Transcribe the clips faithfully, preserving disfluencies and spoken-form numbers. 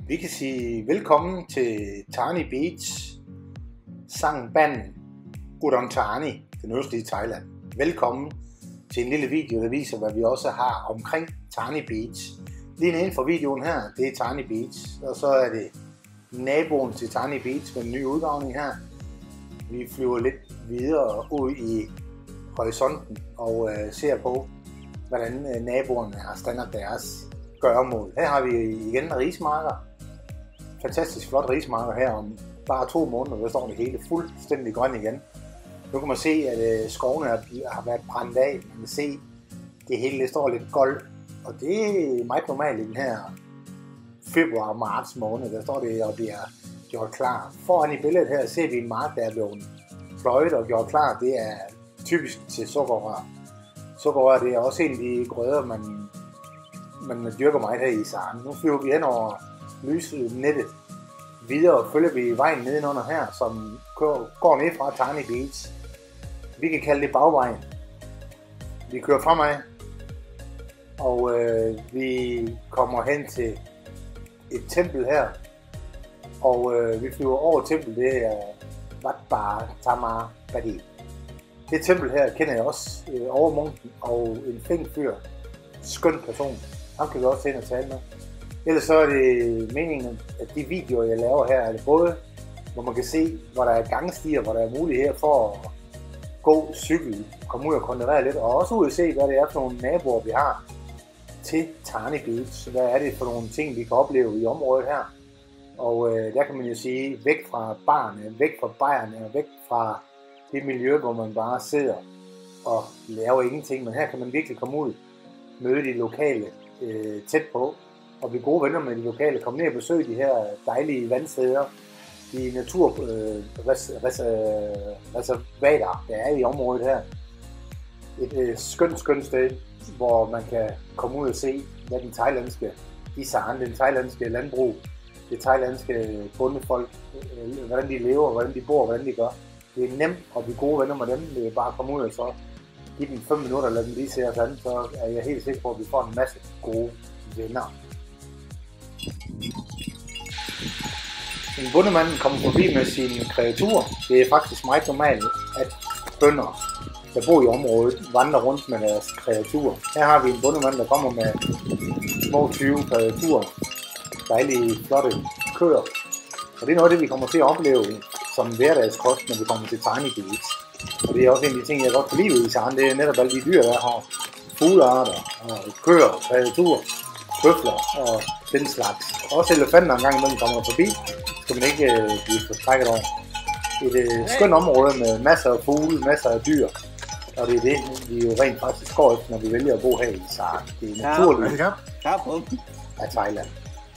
Vi kan sige velkommen til Thani Beach, Sangban, Udon Thani, den østlige Thailand. Velkommen til en lille video, der viser, hvad vi også har omkring Thani Beach. Lige inden for videoen her, det er Thani Beach, og så er det naboen til Thani Beach med en ny udgravning her. Vi flyver lidt videre ud i horisonten og øh, ser på, hvordan øh, naboerne har standet deres gøremål. Her har vi igen rismarker. Fantastisk flot rismarker her om bare to måneder, der står det hele fuldstændig grønt igen. Nu kan man se, at øh, skovene har været brændt af. Man kan se, det hele det står lidt goldt. Og det er meget normalt i den her februar-marts måned. Der står det og bliver gjort klar. Foran i billedet her ser vi en mark, der er blevet pløjet og gjort klar. Det er typisk til sukkerrør. Sukkerrør det er også en af de grøder, man, man dyrker meget her i Saren. Nu flyver vi hen over lysnettet. Videre følger vi vejen nedenunder her, som går ned fra Thani Beach. Vi kan kalde det bagvejen. Vi kører fremad, og øh, vi kommer hen til et tempel her. Og øh, vi flyver over tempel, det er Wat Ba Thamma Padi. Det tempel her kender jeg også, øh, overmunken og en flink fyr, skøn person. Ham kan vi også ind og tale med. Ellers så er det meningen, at de videoer jeg laver her, er det både, hvor man kan se, hvor der er gangstier, hvor der er mulighed for at gå, cykel, komme ud og konkurrere lidt, og også ud og se, hvad det er for nogle naboer, vi har til Thani Beach. Hvad er det for nogle ting, vi kan opleve i området her. Og øh, der kan man jo sige, væk fra barne, væk fra bajerne, væk fra det miljø, hvor man bare sidder og laver ingenting. Men her kan man virkelig komme ud, møde de lokale øh, tæt på, og blive gode venner med de lokale. Komme ned og besøge de her dejlige vandsteder, de naturreservater, der er i området her. Et øh, skønt, skønt sted, hvor man kan komme ud og se, hvad den thailandske i Saren, den thailandske landbrug, det thailandske bondefolk, øh, hvordan de lever, hvordan de bor, hvordan de gør. Det er nemt at blive gode venner med dem. Det er bare at komme ud og så give dem fem minutter og lade dem lige se os an, så er jeg helt sikker på, at vi får en masse gode venner. En bondemand kommer forbi med sine kreaturer. Det er faktisk meget normalt, at bønder, der bor i området, vandrer rundt med deres kreaturer. Her har vi en bondemand, der kommer med små tyve kreaturer. Dejlige, flotte køer. Og det er noget af det, vi kommer til at opleve som hverdagskost, når vi kommer til Thani Beach. Og det er også en af de ting, jeg godt kan lide i Saren. Det er netop alle de dyr, der har fuglearter, og køer, kreaturer, bøfler og den slags. Også elefanter engang, når de kommer forbi, skal man ikke øh, blive forskrækket over. Et øh, skønt område med masser af fugle, masser af dyr. Og det er det, vi jo rent faktisk går efter, når vi vælger at bo her i Saren. Det er naturligt ja, ja. af Thailand.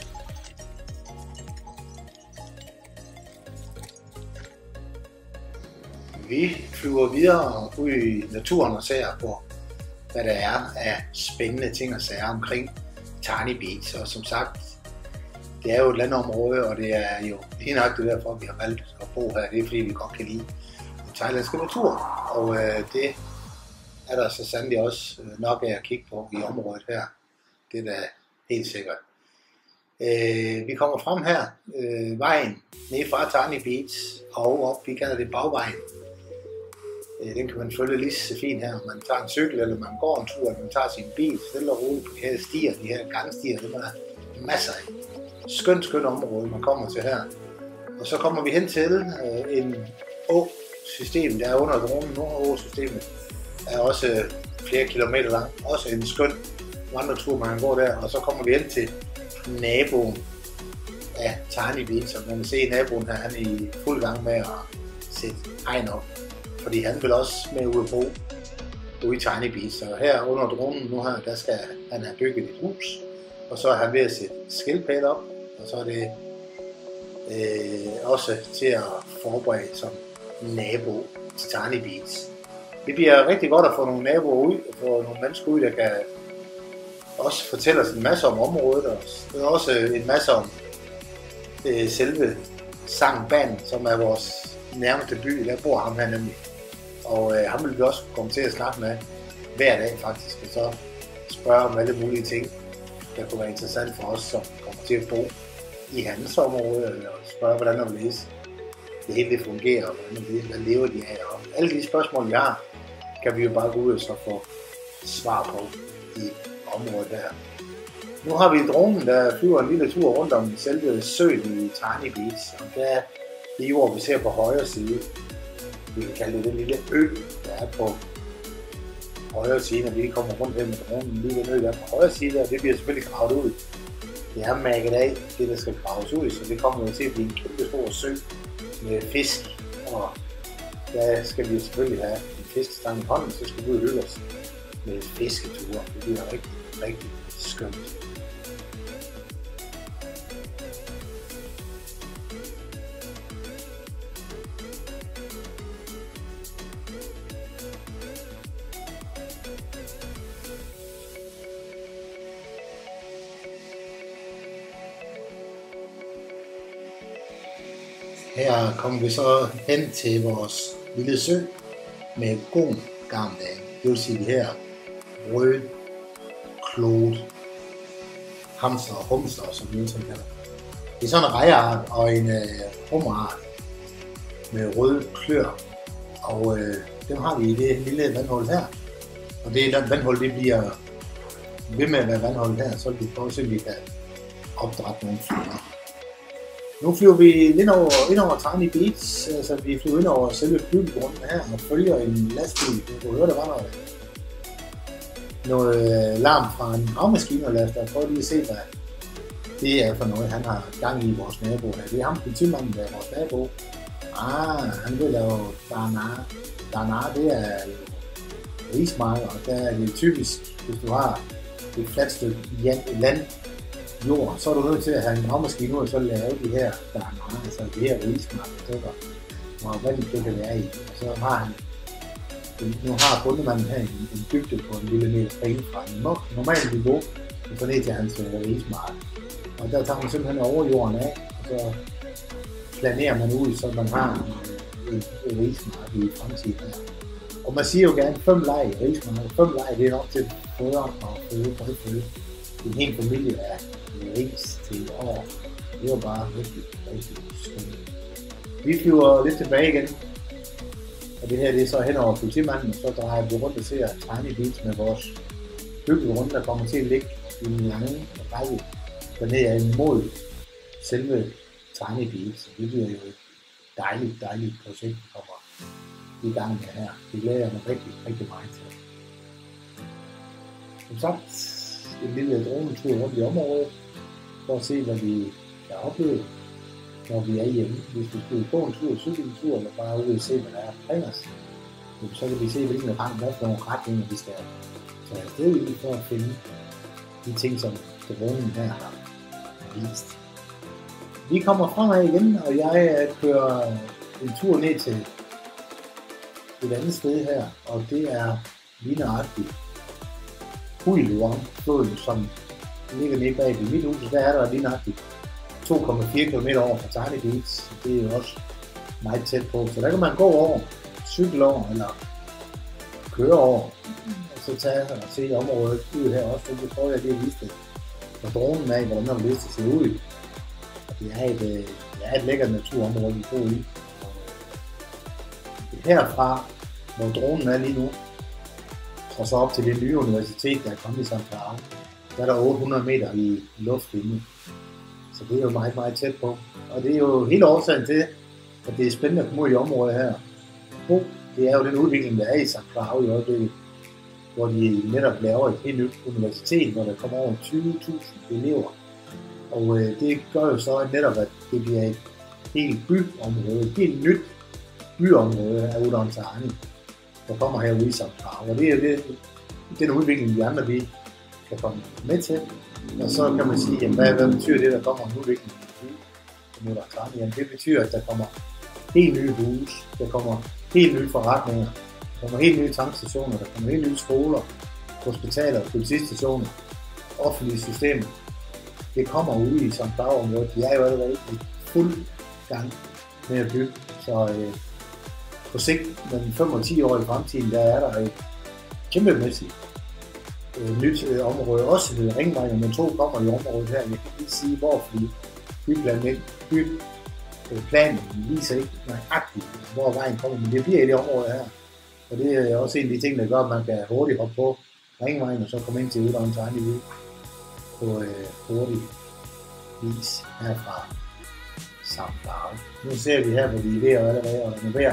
Vi flyver videre ud i naturen og ser på, hvad der er af spændende ting og sager omkring Thani Beach. Og som sagt, det er jo et landområde, og det er jo lige nøjagtigt derfor, vi har valgt at bo her. Det er fordi, vi godt kan lide den thailandske natur. Og øh, det er der så sandelig også nok af at kigge på i området her. Det er da helt sikkert. Øh, vi kommer frem her, øh, vejen ned fra Thani Beach og op, vi kalder det bagvejen. Den kan man følge lige så fint her. Man tager en cykel, eller man går en tur, eller man tager sin bil, stille og roligt på de her stier, de her gangstier, det er der masser af. Skønt, skønt område, man kommer til her. Og så kommer vi hen til øh, en å-system, der er under dronen. Nord-å-systemet er også flere kilometer lang. Også en skøn vandretur, man kan gå der. Og så kommer vi hen til naboen af Thani Beach, og man kan se naboen her, han er i fuld gang med at sætte hegn op. Fordi han vil også med ud at bo ude i Thani Beach. Så her under dronen nu her, der skal han have bygget et hus. Og så er han ved at sætte skildpadder op. Og så er det øh, også til at forberede som nabo til Thani Beach. Det bliver rigtig godt at få nogle naboer ud, og få nogle mennesker ud, der kan også fortælle os en masse om området. Og det er også en masse om øh, selve Sangban, som er vores nærmeste by. Der bor ham her nemlig. Og øh, ham vil vi også komme til at snakke med hver dag faktisk, og så spørge om alle mulige ting, der kunne være interessant for os, som kommer til at bo i hans område og spørge, hvordan og hvorledes det hele det fungerer, og hvordan hvad lever de af. Og alle de spørgsmål, vi har, kan vi jo bare gå ud og så få svar på i området der. Nu har vi dronen, der flyver en lille tur rundt om selve søen i Tiny Beach, og der er det jord, vi ser på højre side. Vi kan kalde det den lille ø, der er på højre side, når vi kommer rundt her med dronen. Den lille ø, der er på højre side, og det bliver selvfølgelig gravet ud. Det er mærket af, det der skal graves ud, så det kommer jo til at blive en kæmpe stor sø med fisk. Og der skal vi selvfølgelig have en fiskestang i hånden, så skal vi ud og hygge os med fisketure. Det bliver rigtig, rigtig skønt. Her kommer vi så hen til vores lille sø med god garndame. Det vil sige de her røde klode hamster og humster, som vi kalder det. Det er sådan en rejeart og en øh, hummerart med røde klør. Og øh, dem har vi i det lille vandhul her. Og det er den vandhul, det bliver ved med at være vandhul her, så vi prøver at se, om vi kan opdrætte nogle flyver. Nu flyver vi ind over, ind over Tiny Beach, altså vi flyver ind over selve bygtegrunden her og følger en lastbil. Du kan høre, der var noget, noget larm fra en gravmaskine, og lad os da prøve lige at se, hvad det er for noget, han har gang i vores nabo her. Det er ham, politimanden, der er vores nabo. Ah, han vil lave danar. Danar, det er rismarker, og der er det typisk, hvis du har et fladt stykke land, jord, så er du nødt til at have en gravmaskine ud og så lave de her, der er meget, altså de her rismarker, hvor vandet det kan være i. Og så har han, nu har bundemanden her en, en dybde på en lille meter penge fra en normalt niveau, og så ned til hans rismark. Og der tager man simpelthen over jorden af, og så planerer man ud, så man har en, en rismark i fremtiden her. Og man siger jo gerne fem leg i rismark. Fem leg, det er nok til fødder og føde, føde, føde. En hel familie af ris til år. Det var bare rigtig, rigtig skønt. Vi flyver lidt tilbage igen. Og det her det er så hen over politimanden, og så drejer vi rundt og ser Tiny Beach med vores byggerunde, der kommer til at ligge i en lange række dernede imod selve Tiny Beach. Det bliver jo et dejligt, dejligt projekt, der kommer i gang med her. Det glæder jeg mig rigtig, rigtig meget til. Som sagt, en lille dronetur rundt i området, for at se, hvad vi kan opleve, når vi er hjemme. Hvis vi skulle gå en tur, cykle en tur, eller bare ud og se, hvad der er omkring os, så kan vi se, hvilken retning, hvad for nogle retninger vi skal tage afsted i, for at finde de ting, som dronen her har vist. Vi kommer fremad igen, og jeg kører en tur ned til et andet sted her, og det er lige nøjagtigt Huiluang-floden, som ligger nede bag ved mit hus. Der er der lige nøjagtigt to komma fire kilometer over fra Tiny Beach. Det er jo også meget tæt på, så der kan man gå over, cykle over eller køre over, og så tage og se området ud her også. Så prøver jeg lige at vise det på dronen af, hvordan man vil det se ud. Og det er et, det er et lækkert naturområde, vi bor i. Herfra, hvor dronen er lige nu, og så op til det nye universitet, der er kommet i Santa Clara, der er der otte hundrede meter i luftlinje. Så det er jo meget, meget tæt på. Og det er jo hele årsagen til, at det er spændende at komme ud i området her. Det er jo den udvikling, der er i Santa Clara i øjeblikket, hvor de netop laver et helt nyt universitet, hvor der kommer over tyve tusind elever. Og øh, det gør jo så netop, at det bliver et helt byområde, et helt nyt byområde af Udon Thani, der kommer herude i Santa Clara. Og det er jo det, den udvikling, vi andre vi kan komme med til. Og så kan man sige, jamen, hvad, hvad betyder det, der kommer en udvikling i Udon Thani? Jamen, det betyder, at der kommer helt nye huse, der kommer helt nye forretninger, der kommer helt nye tankstationer, der kommer helt nye skoler, hospitaler, politistationer, offentlige systemer. Det kommer ude i Santa Clara-området. De er jo allerede i fuld gang med at bygge. Så øh, på sigt, med fem og ti år i fremtiden, der er der et kæmpemæssigt øh, nyt øh, område. Også ringvej nummer to kommer i området her. Jeg kan ikke sige hvor, fordi byplanen, byplanen viser ikke nøjagtigt, hvor vejen kommer, men det bliver i det område her. Og det er også en af de ting, der gør, at man kan hurtigt hoppe på ringvejen og så komme ind til Udhavn Tiny på øh, hurtig vis herfra Samtale. Nu ser vi her, hvor vi er ved at allerede at renovere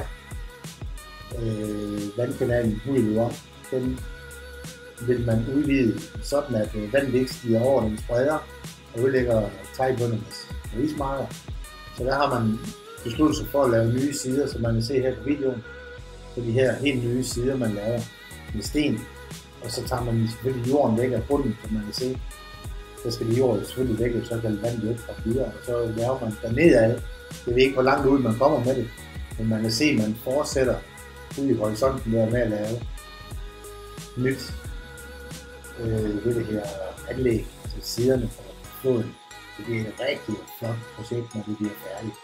øh, vandkanalen Hudelur. Den vil man udvide sådan, at øh, vandet ikke stiger over den bredder og udlægger tegbundernes rismarker. Så der har man besluttet sig for at lave nye sider, som man kan se her på videoen. Så de her helt nye sider, man laver med sten. Og så tager man selvfølgelig jorden væk af bunden, som man kan se. Så skal det jorden selvfølgelig væk, og så kan vandet ikke fra videre. Og så laver man dernede af. Jeg ved ikke, hvor langt ud man kommer med det. Men man kan se, at man fortsætter ud i horisonten der med at lave nyt øh, ved det her anlæg til siderne for floden. Det bliver et rigtig flot projekt, når det bliver færdigt.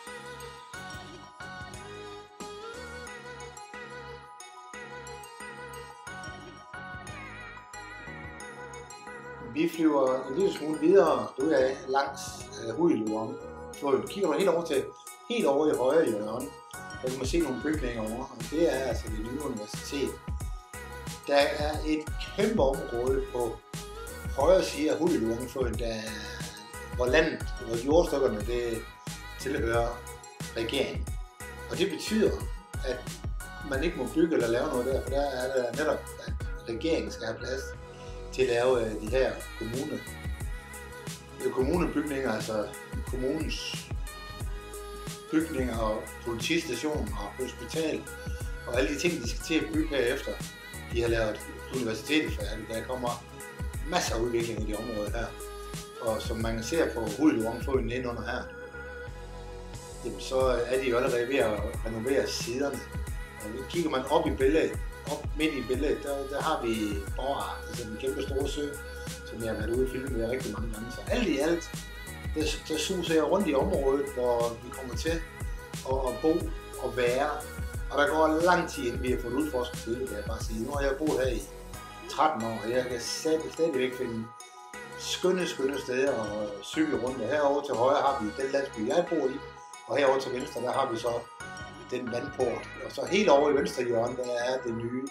Vi flyver en lille smule videre derudaf langs øh, Hudelur. Floden kigger man helt over til helt over i højre hjørne. Der kan man se nogle bygninger over, og det er altså det nye universitet. Der er et kæmpe område på højre side af Hudelur-floden, hvor landet, hvor jordstykkerne det tilhører regeringen. Og det betyder, at man ikke må bygge eller lave noget der, for der er der netop, at regeringen skal have plads til at lave de her kommune, kommunebygninger, altså kommunens bygninger og politistation og hospital og alle de ting, de skal til at bygge herefter. De har lavet universitetet færdigt. Der kommer masser af udvikling i de områder her. Og som man kan se på Hudelur-floden nedenunder her, jamen, så er de jo allerede ved at renovere siderne. Og kigger man op i billedet, op midt i billedet, der, der har vi Borre, altså den kæmpe store sø, som jeg har været ude i filmen med rigtig mange gange. Så alt i alt, der, der suser jeg rundt i området, hvor vi kommer til at, at bo og være. Og der går lang tid, inden vi har fået udforsket det, kan jeg bare sige. Nu har jeg boet her i tretten år, og jeg kan stadigvæk finde skønne, skønne steder at cykle rundt. Og herovre til højre har vi den landsby, jeg bor i, og herovre til venstre, der har vi så den vandport. Og så helt over i venstre hjørne, der er det nye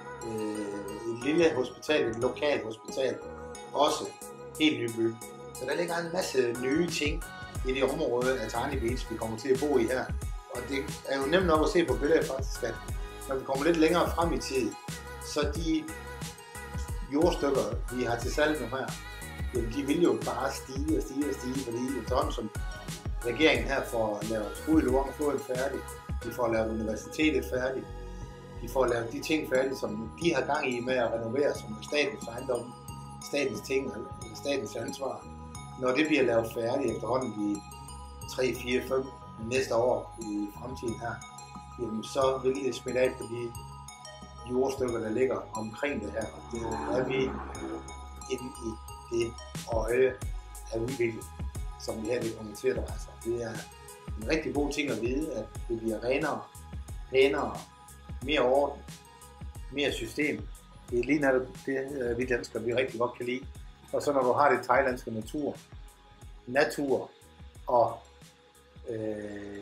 øh, et lille hospital, et lokalt hospital, også helt nybyg. Så der ligger en masse nye ting i det område af Tiny Beach, vi kommer til at bo i her. Og det er jo nemt nok at se på billedet faktisk, at når vi kommer lidt længere frem i tid, så de jordstykker, vi har til salg nu her, jamen de vil jo bare stige og stige og stige, fordi efterhånden som regeringen her får lavet Hudelur-floden færdig, de får lavet universitetet færdigt, de får lavet de ting færdige, som de har gang i med at renovere, som er statens ejendom, statens ting, statens ansvar. Når det bliver lavet færdigt efterhånden i tre, fire, fem næste år i fremtiden her, jamen så vil det smitte af på de jordstykker, der ligger omkring det her. Og det er vi inde i det øje af udvikling, som vi her vil komme til at dreje sig. Det er en rigtig god ting at vide, at det bliver renere, pænere, mere orden, mere system. Det er lige netop det, vi danskere vi rigtig godt kan lide. Og så når du har det thailandske natur, natur og øh,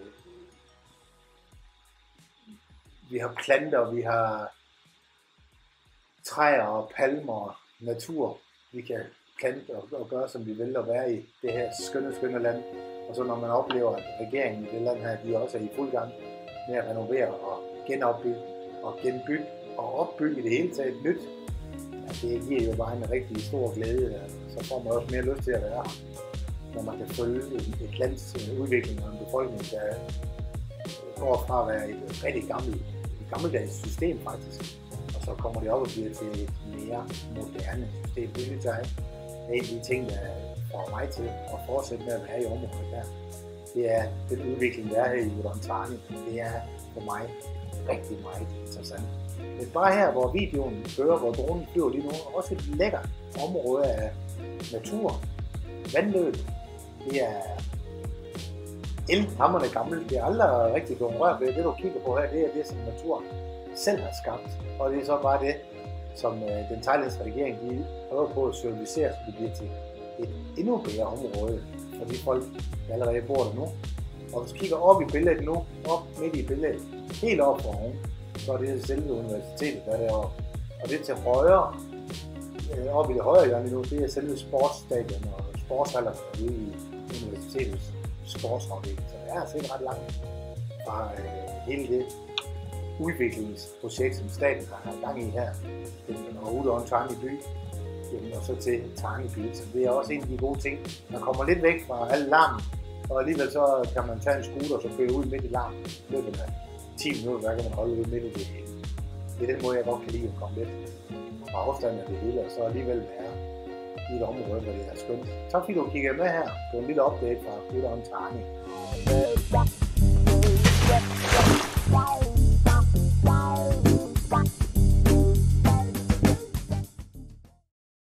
vi har planter, vi har træer og palmer og natur, vi kan plante og, og gøre, som vi vil at være i det her skønne, skønne land. Og så når man oplever, at regeringen i det land her, de også er i fuld gang med at renovere og genopbygge og genbygge og opbygge i det hele taget nyt, ja, det giver jo bare en rigtig stor glæde. Så får man også mere lyst til at være her, når man kan følge et lands udvikling og en befolkning, der går fra at være et rigtig gammelt, et gammeldags system faktisk, og så kommer det op og bliver til et mere moderne system. Det er en af de ting, der får mig til at fortsætte med at være i området her. Det er den udvikling, der er her i Udhavn Tiny. Det er for mig rigtig meget interessant. Men bare her, hvor videoen kører, hvor dronen flyver lige nu, er også et lækkert område af natur, vandløb. Det er elhamrende gammelt. Det er aldrig rigtig blevet rørt ved. Det du kigger på her, det er det, som naturen selv har skabt. Og det er så bare det, som den thailandske regering de prøver på at servicere, så det bliver til et endnu bedre område for de folk, der allerede bor der nu. Og hvis du kigger op i billedet nu, op midt i billedet, helt op for oven, så er det selve universitetet, der er deroppe. Og det til højre, øh, op i det højre hjørne nu, det er selve sportsstadion og sportshaller ude i universitetets sportsafdeling. Så det er altså ikke ret langt fra øh, hele det udviklingsprojekt, som staten har gang i her, og ude over en Tiny by, og så til Tiny Beach. Det er også en af de gode ting. Man kommer lidt væk fra alle larmen, og alligevel så kan man tage en scooter og så køre ud midt i larmen. I løbet af ti minutter, der kan man holde ud midt i det hele. Det er den måde, jeg godt kan lide at komme lidt fra afstanden af det hele, og så alligevel være i et område, hvor det er skønt. Tak fordi du kiggede med her på en lille update fra Gudon Tiny.